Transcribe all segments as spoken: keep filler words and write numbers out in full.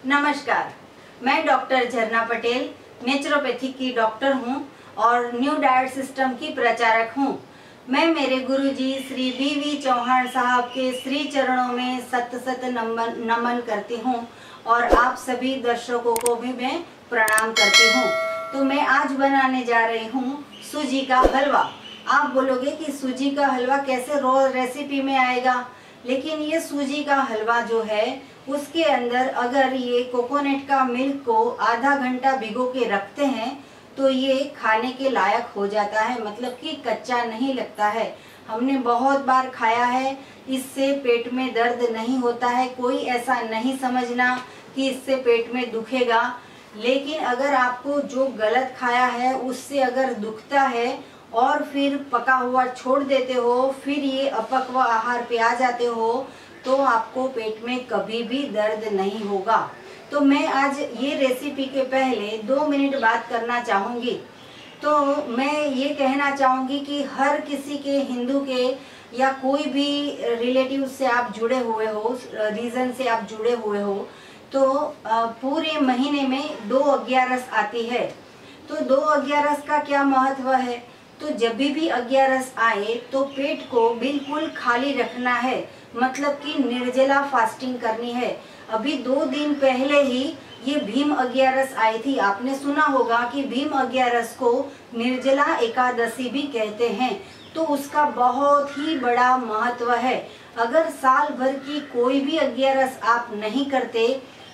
नमस्कार, मैं डॉक्टर झरना पटेल नेचुरोपैथी की डॉक्टर हूं और न्यू डाइट सिस्टम की प्रचारक हूं। मैं मेरे गुरुजी श्री बी वी चौहान साहब के श्री चरणों में सत सत नमन नमन करती हूं और आप सभी दर्शकों को भी मैं प्रणाम करती हूं। तो मैं आज बनाने जा रही हूं सूजी का हलवा। आप बोलोगे कि सूजी का हलवा कैसे रोज रेसिपी में आएगा, लेकिन ये सूजी का हलवा जो है उसके अंदर अगर ये कोकोनट का मिल्क को आधा घंटा भिगो के रखते हैं तो ये खाने के लायक हो जाता है, मतलब कि कच्चा नहीं लगता है। हमने बहुत बार खाया है, इससे पेट में दर्द नहीं होता है। कोई ऐसा नहीं समझना कि इससे पेट में दुखेगा, लेकिन अगर आपको जो गलत खाया है उससे अगर दुखता है और फिर पका हुआ छोड़ देते हो, फिर ये अपक्व आहार पे आ जाते हो, तो आपको पेट में कभी भी दर्द नहीं होगा। तो मैं आज ये रेसिपी के पहले दो मिनट बात करना चाहूँगी। तो मैं ये कहना चाहूँगी कि हर किसी के, हिंदू के या कोई भी रिलेटिव से आप जुड़े हुए हो, रीजन से आप जुड़े हुए हो, तो पूरे महीने में दो अग्यारस आती है। तो दो अग्यारस का क्या महत्व है? तो जब भी अग्यारस आए तो पेट को बिल्कुल खाली रखना है, मतलब कि निर्जला फास्टिंग करनी है। अभी दो दिन पहले ही ये भीम अग्यारस आई थी। आपने सुना होगा कि भीम अग्यारस को निर्जला एकादशी भी कहते हैं। तो उसका बहुत ही बड़ा महत्व है। अगर साल भर की कोई भी अग्यारस आप नहीं करते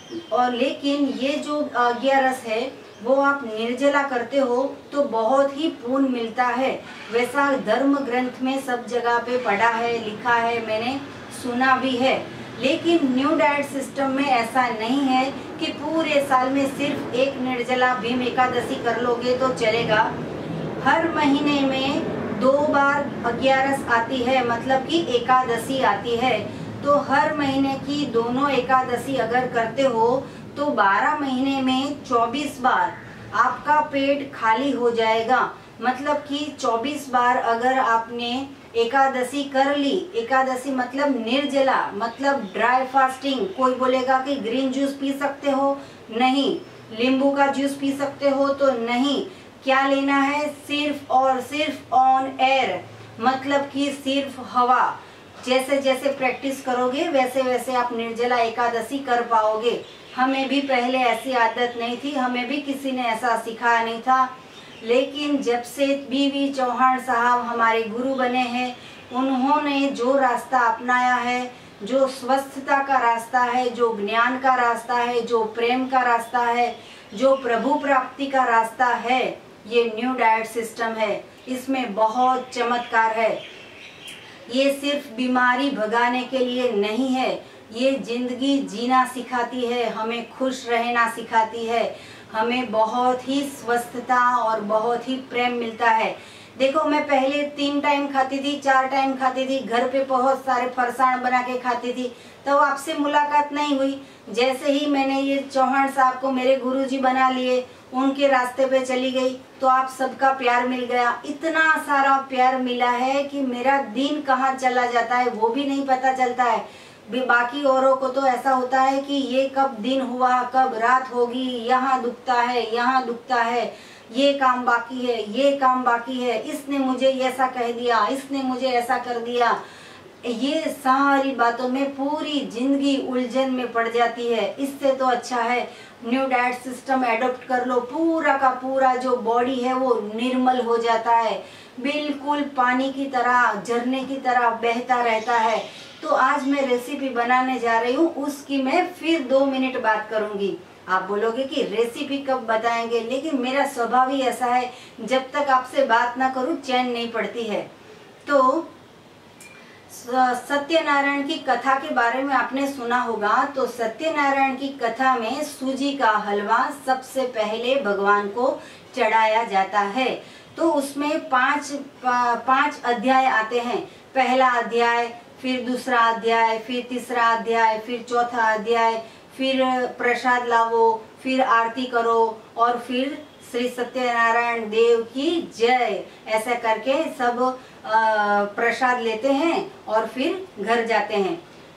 और लेकिन ये जो अग्यारस है वो आप निर्जला करते हो तो बहुत ही पुण्य मिलता है। वैसा धर्म ग्रंथ में सब जगह पे पढ़ा है, लिखा है, मैंने सुना भी है। लेकिन न्यू डाइट सिस्टम में ऐसा नहीं है कि पूरे साल में सिर्फ एक निर्जला भीम एकादशी कर लोगे तो चलेगा। हर महीने में दो बार अग्यारस आती है, मतलब कि एकादशी आती है। तो हर महीने की दोनों एकादशी अगर करते हो तो बारह महीने में चौबीस बार आपका पेट खाली हो जाएगा। मतलब कि चौबीस बार अगर आपने एकादशी कर ली, एकादशी मतलब निर्जला, मतलब ड्राई फास्टिंग। कोई बोलेगा कि ग्रीन जूस पी सकते हो, नहीं। नींबू का जूस पी सकते हो, तो नहीं। क्या लेना है? सिर्फ और सिर्फ ऑन एयर, मतलब कि सिर्फ हवा। जैसे जैसे प्रैक्टिस करोगे वैसे वैसे आप निर्जला एकादशी कर पाओगे। हमें भी पहले ऐसी आदत नहीं थी, हमें भी किसी ने ऐसा सिखाया नहीं था। लेकिन जब से बी वी चौहान साहब हमारे गुरु बने हैं, उन्होंने जो रास्ता अपनाया है, जो स्वस्थता का रास्ता है, जो ज्ञान का रास्ता है, जो प्रेम का रास्ता है, जो प्रभु प्राप्ति का रास्ता है, ये न्यू डाइट सिस्टम है। इसमें बहुत चमत्कार है। ये सिर्फ बीमारी भगाने के लिए नहीं है, ये जिंदगी जीना सिखाती है, हमें खुश रहना सिखाती है, हमें बहुत ही स्वस्थता और बहुत ही प्रेम मिलता है। देखो, मैं पहले तीन टाइम खाती थी, चार टाइम खाती थी, घर पे बहुत सारे फरसाण बना के खाती थी, तो आपसे मुलाकात नहीं हुई। जैसे ही मैंने ये चौहान साहब को मेरे गुरुजी बना लिए, उनके रास्ते पे चली गई, तो आप सबका प्यार मिल गया। इतना सारा प्यार मिला है कि मेरा दिन कहाँ चला जाता है वो भी नहीं पता चलता है। बाकी औरों को तो ऐसा होता है कि ये कब दिन हुआ, कब रात होगी, यहाँ दुखता है, यहाँ दुखता है, ये काम बाकी है, ये काम बाकी है, इसने मुझे ऐसा कह दिया, इसने मुझे ऐसा कर दिया। ये सारी बातों में पूरी जिंदगी उलझन में पड़ जाती है। इससे तो अच्छा है न्यू डाइट सिस्टम एडॉप्ट कर लो। पूरा का पूरा जो बॉडी है वो निर्मल हो जाता है, बिल्कुल पानी की तरह, झरने की तरह बहता रहता है। तो आज मैं रेसिपी बनाने जा रही हूँ, उसकी मैं फिर दो मिनट बात करूँगी। आप बोलोगे कि रेसिपी कब बताएंगे, लेकिन मेरा स्वभाव ही ऐसा है, जब तक आपसे बात ना करूँ चैन नहीं पड़ती है। तो सत्यनारायण की कथा के बारे में आपने सुना होगा। तो सत्यनारायण की कथा में सूजी का हलवा सबसे पहले भगवान को चढ़ाया जाता है। तो उसमें पांच पांच अध्याय आते हैं। पहला अध्याय, फिर दूसरा अध्याय, फिर तीसरा अध्याय, फिर चौथा अध्याय, फिर प्रसाद लावो, फिर आरती करो और फिर श्री सत्यनारायण देव की जय, ऐसा करके सब प्रसाद लेते हैं और फिर घर जाते हैं।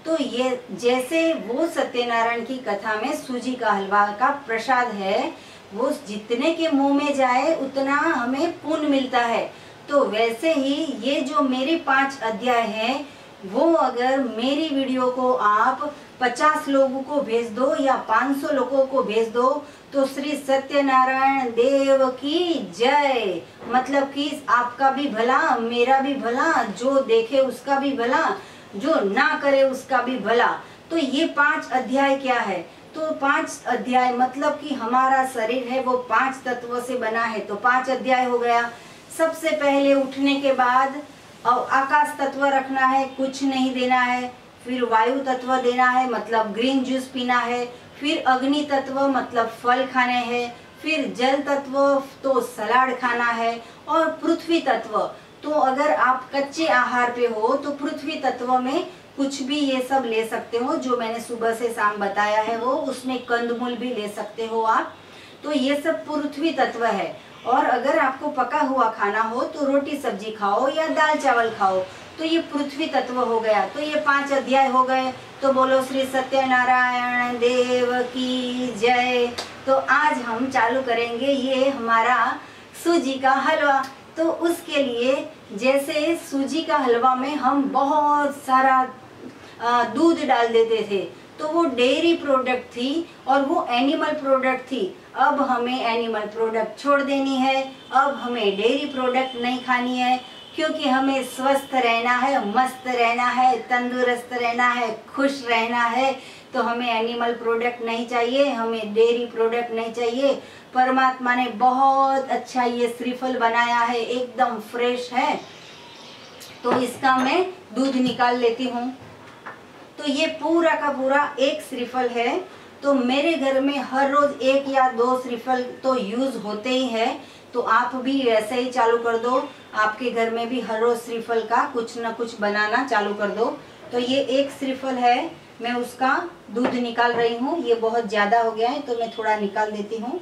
तो ये जैसे वो सत्यनारायण की कथा में सूजी का हलवा का प्रसाद है, वो जितने के मुंह में जाए उतना हमें पुण्य मिलता है। तो वैसे ही ये जो मेरे पांच अध्याय हैं, वो अगर मेरी वीडियो को आप पचास लोगों को भेज दो या पाँच सौ लोगों को भेज दो तो श्री सत्यनारायण देव की जय। मतलब कि आपका भी भला, मेरा भी भला, जो देखे उसका भी भला, जो ना करे उसका भी भला। तो ये पांच अध्याय क्या है? तो पांच अध्याय मतलब कि हमारा शरीर है वो पांच तत्वों से बना है। तो पांच अध्याय हो गया। सबसे पहले उठने के बाद आकाश तत्व रखना है, कुछ नहीं देना है। फिर वायु तत्व देना है, मतलब ग्रीन जूस पीना है। फिर अग्नि तत्व मतलब फल खाने हैं। फिर जल तत्व तो सलाद खाना है। और पृथ्वी तत्व तो अगर आप कच्चे आहार पे हो तो पृथ्वी तत्व में कुछ भी ये सब ले सकते हो, जो मैंने सुबह से शाम बताया है वो, उसमें कंदमूल भी ले सकते हो आप। तो ये सब पृथ्वी तत्व है। और अगर आपको पका हुआ खाना हो तो रोटी सब्जी खाओ या दाल चावल खाओ, तो ये पृथ्वी तत्व हो गया। तो ये पांच अध्याय हो गए। तो बोलो श्री सत्यनारायण देव की जय। तो आज हम चालू करेंगे ये हमारा सूजी का हलवा। तो उसके लिए जैसे सूजी का हलवा में हम बहुत सारा दूध डाल देते थे, तो वो डेयरी प्रोडक्ट थी और वो एनिमल प्रोडक्ट थी। अब हमें एनिमल प्रोडक्ट छोड़ देनी है, अब हमें डेयरी प्रोडक्ट नहीं खानी है, क्योंकि हमें स्वस्थ रहना है, मस्त रहना है, तंदुरुस्त रहना है, खुश रहना है। तो हमें एनिमल प्रोडक्ट नहीं चाहिए, हमें डेयरी प्रोडक्ट नहीं चाहिए। परमात्मा ने बहुत अच्छा ये श्रीफल बनाया है, एकदम फ्रेश है। तो इसका मैं दूध निकाल लेती हूँ। तो ये पूरा का पूरा एक श्रीफल है। तो मेरे घर में हर रोज एक या दो श्रीफल तो यूज होते ही है। तो आप भी वैसे ही चालू कर दो, आपके घर में भी हर रोज श्रीफल का कुछ ना कुछ बनाना चालू कर दो। तो ये एक श्रीफल है, मैं उसका दूध निकाल रही हूँ। ये बहुत ज़्यादा हो गया है तो मैं थोड़ा निकाल देती हूँ,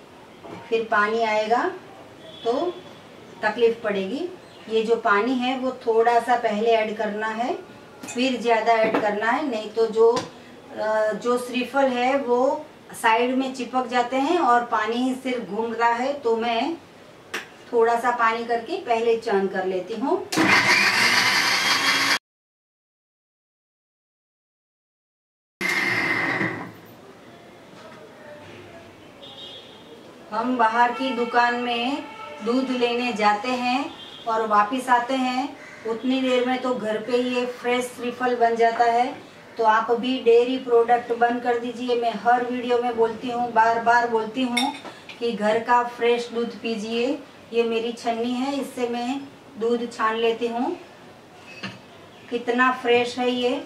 फिर पानी आएगा तो तकलीफ पड़ेगी। ये जो पानी है वो थोड़ा सा पहले ऐड करना है, फिर ज़्यादा ऐड करना है, नहीं तो जो जो श्रीफल है वो साइड में चिपक जाते हैं और पानी ही सिर्फ घूम रहा है। तो मैं थोड़ा सा पानी करके पहले चर्न कर लेती हूँ। हम बाहर की दुकान में दूध लेने जाते हैं और वापस आते हैं, उतनी देर में तो घर पे ये फ्रेश श्रीफल बन जाता है। तो आप भी डेयरी प्रोडक्ट बंद कर दीजिए। मैं हर वीडियो में बोलती हूँ, बार बार बोलती हूँ कि घर का फ्रेश दूध पीजिए। ये मेरी छन्नी है, इससे मैं दूध छान लेती हूँ। कितना फ्रेश है ये।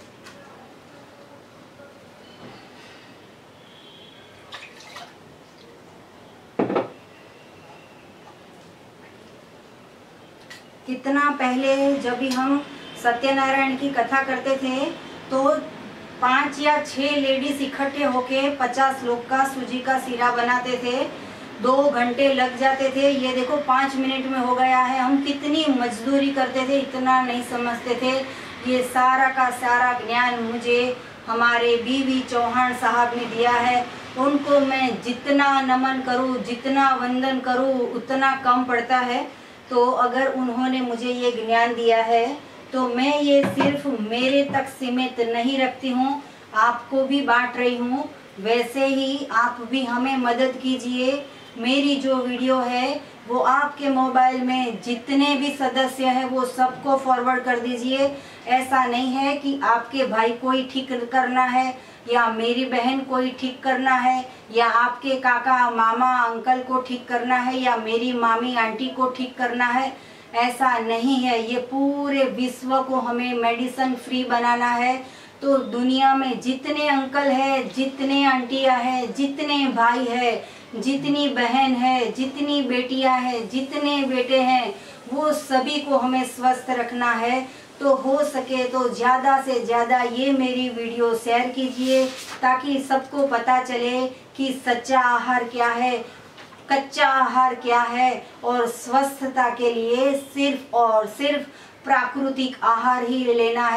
कितना पहले जब भी हम सत्यनारायण की कथा करते थे तो पांच या छह लेडीज इकट्ठे होके पचास लोग का सूजी का सीरा बनाते थे। दो घंटे लग जाते थे। ये देखो पाँच मिनट में हो गया है। हम कितनी मजदूरी करते थे, इतना नहीं समझते थे। ये सारा का सारा ज्ञान मुझे हमारे बीवी चौहान साहब ने दिया है। उनको मैं जितना नमन करूँ, जितना वंदन करूँ, उतना कम पड़ता है। तो अगर उन्होंने मुझे ये ज्ञान दिया है तो मैं ये सिर्फ मेरे तक सीमित नहीं रखती हूँ, आपको भी बांट रही हूँ। वैसे ही आप भी हमें मदद कीजिए। मेरी जो वीडियो है वो आपके मोबाइल में जितने भी सदस्य हैं वो सबको फॉरवर्ड कर दीजिए। ऐसा नहीं है कि आपके भाई को ही ठीक करना है या मेरी बहन को ही ठीक करना है या आपके काका मामा अंकल को ठीक करना है या मेरी मामी आंटी को ठीक करना है। ऐसा नहीं है। ये पूरे विश्व को हमें मेडिसिन फ्री बनाना है। तो दुनिया में जितने अंकल है, जितने आंटियां हैं, जितने भाई है, जितनी बहन है, जितनी बेटियां हैं, जितने बेटे हैं, वो सभी को हमें स्वस्थ रखना है। तो हो सके तो ज़्यादा से ज़्यादा ये मेरी वीडियो शेयर कीजिए ताकि सबको पता चले कि सच्चा आहार क्या है, कच्चा आहार क्या है और स्वस्थता के लिए सिर्फ और सिर्फ प्राकृतिक आहार ही लेना है।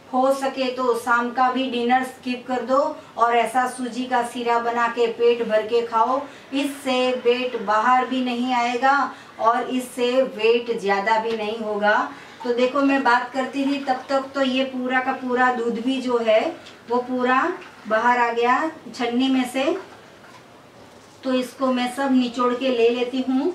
हो सके तो शाम का भी डिनर स्किप कर दो और ऐसा सूजी का सीरा बना के पेट भर के खाओ। इससे वेट बाहर भी नहीं आएगा और इससे वेट ज़्यादा भी नहीं होगा। तो देखो मैं बात करती थी तब तक तो ये पूरा का पूरा दूध भी जो है वो पूरा बाहर आ गया छन्नी में से। तो इसको मैं सब निचोड़ के ले लेती हूँ।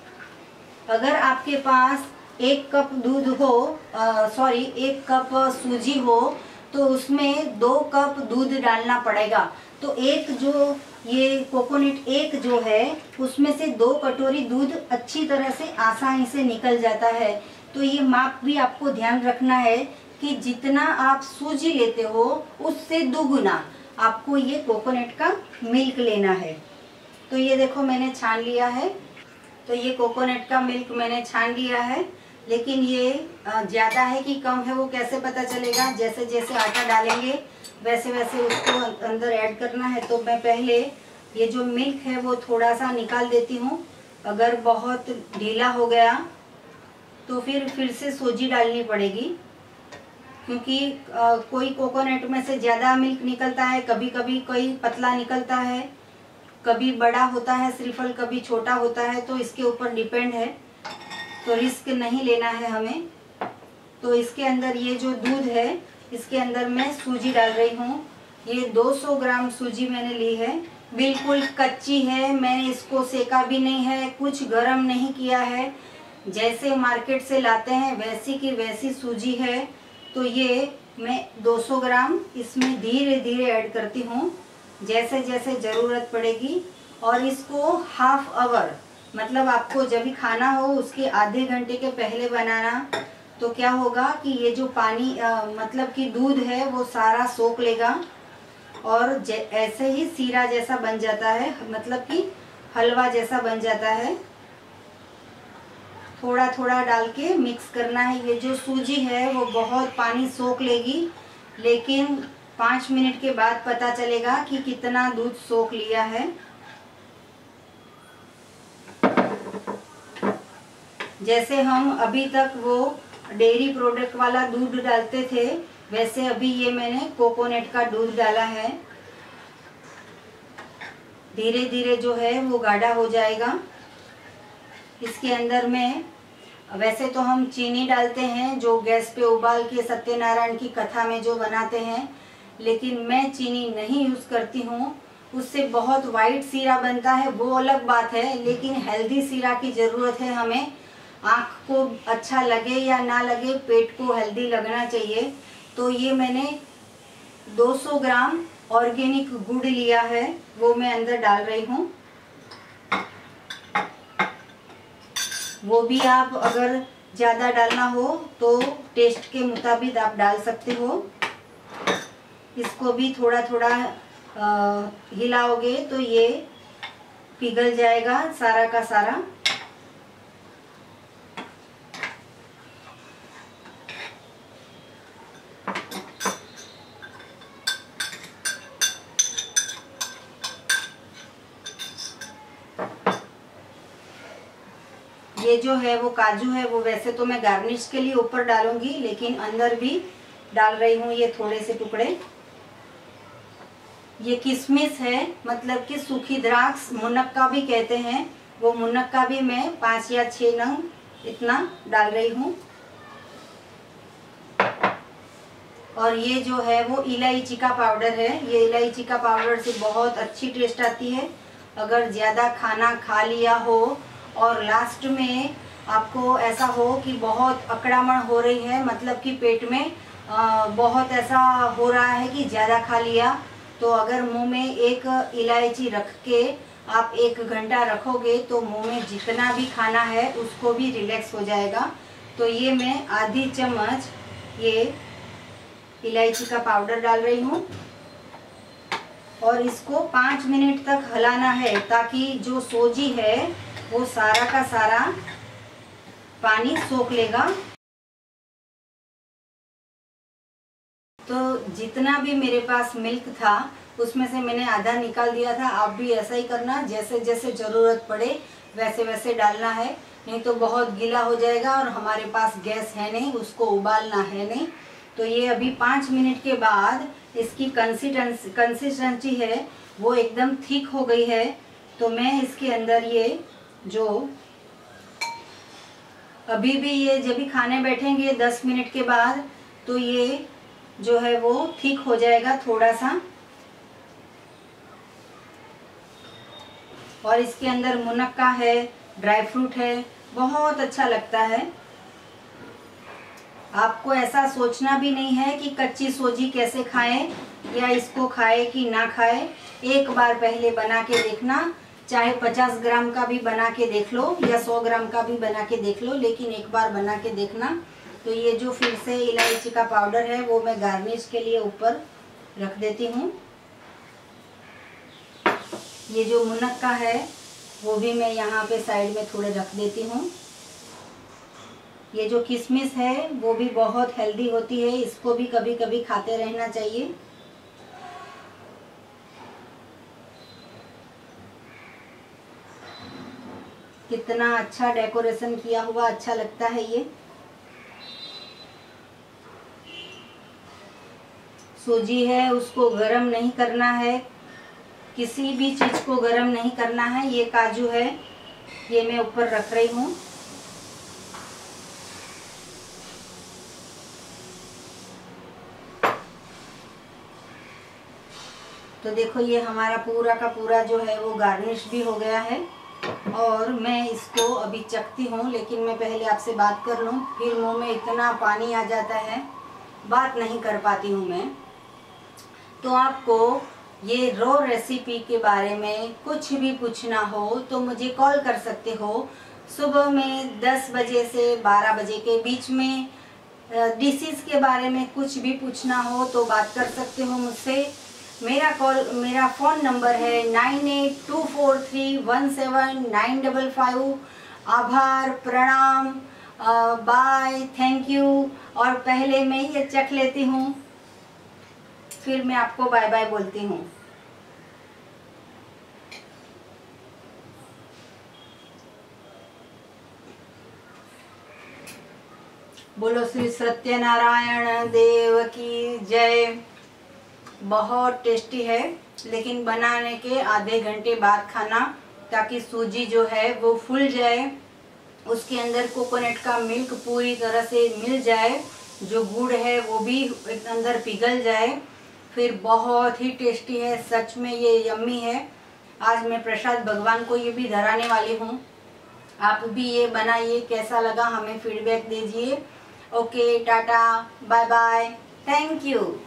अगर आपके पास एक कप दूध हो, सॉरी एक कप सूजी हो, तो उसमें दो कप दूध डालना पड़ेगा। तो एक जो ये कोकोनट एक जो है उसमें से दो कटोरी दूध अच्छी तरह से आसानी से निकल जाता है। तो ये माप भी आपको ध्यान रखना है कि जितना आप सूजी लेते हो उससे दुगुना आपको ये कोकोनट का मिल्क लेना है। तो ये देखो मैंने छान लिया है। तो ये कोकोनट का मिल्क मैंने छान लिया है, लेकिन ये ज़्यादा है कि कम है वो कैसे पता चलेगा? जैसे जैसे आटा डालेंगे वैसे वैसे उसको अंदर ऐड करना है। तो मैं पहले ये जो मिल्क है वो थोड़ा सा निकाल देती हूँ। अगर बहुत ढीला हो गया तो फिर फिर से सूजी डालनी पड़ेगी, क्योंकि आ, कोई कोकोनट में से ज़्यादा मिल्क निकलता है, कभी कभी कोई पतला निकलता है, कभी बड़ा होता है श्रीफल, कभी छोटा होता है। तो इसके ऊपर डिपेंड है, तो रिस्क नहीं लेना है हमें। तो इसके अंदर ये जो दूध है इसके अंदर मैं सूजी डाल रही हूँ। ये दो सौ ग्राम सूजी मैंने ली है, बिल्कुल कच्ची है, मैंने इसको सेका भी नहीं है, कुछ गरम नहीं किया है। जैसे मार्केट से लाते हैं वैसी की वैसी सूजी है। तो ये मैं दो सौ ग्राम इसमें धीरे धीरे ऐड करती हूँ जैसे जैसे ज़रूरत पड़ेगी। और इसको हाफ आवर, मतलब आपको जब भी खाना हो उसके आधे घंटे के पहले बनाना। तो क्या होगा कि ये जो पानी आ, मतलब कि दूध है वो सारा सोख लेगा और ऐसे ही सीरा जैसा बन जाता है, मतलब कि हलवा जैसा बन जाता है। थोड़ा थोड़ा डाल के मिक्स करना है। ये जो सूजी है वो बहुत पानी सोख लेगी, लेकिन पाँच मिनट के बाद पता चलेगा कि कितना दूध सोख लिया है। जैसे हम अभी तक वो डेयरी प्रोडक्ट वाला दूध डालते थे, वैसे अभी ये मैंने कोकोनट का दूध डाला है। धीरे धीरे जो है वो गाढ़ा हो जाएगा। इसके अंदर में वैसे तो हम चीनी डालते हैं जो गैस पे उबाल के सत्यनारायण की कथा में जो बनाते हैं, लेकिन मैं चीनी नहीं यूज़ करती हूँ। उससे बहुत वाइट सीरा बनता है वो अलग बात है, लेकिन हेल्दी सीरा की ज़रूरत है हमें। आँख को अच्छा लगे या ना लगे, पेट को हेल्दी लगना चाहिए। तो ये मैंने दो सौ ग्राम ऑर्गेनिक गुड़ लिया है, वो मैं अंदर डाल रही हूँ। वो भी आप अगर ज़्यादा डालना हो तो टेस्ट के मुताबिक आप डाल सकते हो। इसको भी थोड़ा थोड़ा आ, हिलाओगे तो ये पिघल जाएगा सारा का सारा। ये जो है वो काजू है, वो वैसे तो मैं गार्निश के लिए ऊपर डालूंगी, लेकिन अंदर भी डाल रही हूँ ये थोड़े से टुकड़े। ये किशमिश है, मतलब कि सूखी द्राक्ष, मुनक्का भी कहते हैं, वो मुनक्का भी मैं पाँच या छः नंग इतना डाल रही हूँ। और ये जो है वो इलायची का पाउडर है। ये इलायची का पाउडर से बहुत अच्छी टेस्ट आती है। अगर ज़्यादा खाना खा लिया हो और लास्ट में आपको ऐसा हो कि बहुत अकड़ामण हो रही है, मतलब कि पेट में आ, बहुत ऐसा हो रहा है कि ज़्यादा खा लिया, तो अगर मुंह में एक इलायची रख के आप एक घंटा रखोगे तो मुंह में जितना भी खाना है उसको भी रिलैक्स हो जाएगा। तो ये मैं आधी चम्मच ये इलायची का पाउडर डाल रही हूँ और इसको पाँच मिनट तक हिलाना है, ताकि जो सूजी है वो सारा का सारा पानी सोख लेगा। तो जितना भी मेरे पास मिल्क था उसमें से मैंने आधा निकाल दिया था। आप भी ऐसा ही करना, जैसे जैसे ज़रूरत पड़े वैसे वैसे डालना है, नहीं तो बहुत गीला हो जाएगा और हमारे पास गैस है नहीं, उसको उबालना है नहीं। तो ये अभी पाँच मिनट के बाद इसकी कंसिस्टेंसी कंसिस्टेंसी है वो एकदम थिक हो गई है। तो मैं इसके अंदर ये जो अभी भी ये जब भी खाने बैठेंगे दस मिनट के बाद तो ये जो है वो थिक हो जाएगा थोड़ा सा। और इसके अंदर मुनक्का है, ड्राई फ्रूट है, बहुत अच्छा लगता है। आपको ऐसा सोचना भी नहीं है कि कच्ची सोजी कैसे खाएं या इसको खाए कि ना खाए। एक बार पहले बना के देखना, चाहे पचास ग्राम का भी बना के देख लो या सौ ग्राम का भी बना के देख लो, लेकिन एक बार बना के देखना। तो ये जो फिर से इलायची का पाउडर है वो मैं गार्निश के लिए ऊपर रख देती हूँ। ये जो मुनक्का है वो भी मैं यहाँ पे साइड में थोड़े रख देती हूँ। ये जो किशमिश है वो भी बहुत हेल्दी होती है, इसको भी कभी कभी खाते रहना चाहिए। कितना अच्छा डेकोरेशन किया हुआ अच्छा लगता है। ये सूजी है उसको गरम नहीं करना है, किसी भी चीज को गरम नहीं करना है। ये काजू है ये मैं ऊपर रख रही हूँ। तो देखो ये हमारा पूरा का पूरा जो है वो गार्निश भी हो गया है। और मैं इसको अभी चखती हूँ, लेकिन मैं पहले आपसे बात कर लूँ, फिर मुंह में इतना पानी आ जाता है, बात नहीं कर पाती हूँ मैं। तो आपको ये रॉ रेसिपी के बारे में कुछ भी पूछना हो तो मुझे कॉल कर सकते हो। सुबह में दस बजे से बारह बजे के बीच में डिशेस के बारे में कुछ भी पूछना हो तो बात कर सकते हो मुझसे। मेरा कॉल मेरा फ़ोन नंबर है nine eight two four three one seven nine double five. आभार, प्रणाम, बाय, थैंक यू। और पहले मैं ये चख लेती हूँ, फिर मैं आपको बाय बाय बोलती हूँ। बोलो श्री सत्यनारायण देव की जय। बहुत टेस्टी है, लेकिन बनाने के आधे घंटे बाद खाना, ताकि सूजी जो है वो फूल जाए, उसके अंदर कोकोनट का मिल्क पूरी तरह से मिल जाए, जो गुड़ है वो भी अंदर पिघल जाए, फिर बहुत ही टेस्टी है। सच में ये यम्मी है। आज मैं प्रसाद भगवान को ये भी धराने वाली हूँ। आप भी ये बनाइए, कैसा लगा हमें फीडबैक दीजिए। Okay, tata, bye bye, thank you.